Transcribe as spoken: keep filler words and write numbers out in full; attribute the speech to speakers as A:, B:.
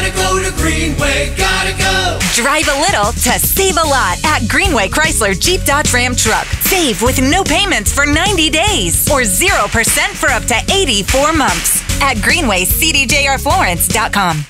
A: Gotta go to Greenway, gotta go.
B: Drive a little to save a lot at Greenway Chrysler Jeep Dodge Ram Truck. Save with no payments for ninety days or zero percent for up to eighty-four months at greenway c d j r florence dot com.